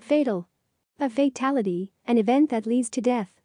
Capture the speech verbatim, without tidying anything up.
Fatal. A fatality, an event that leads to death.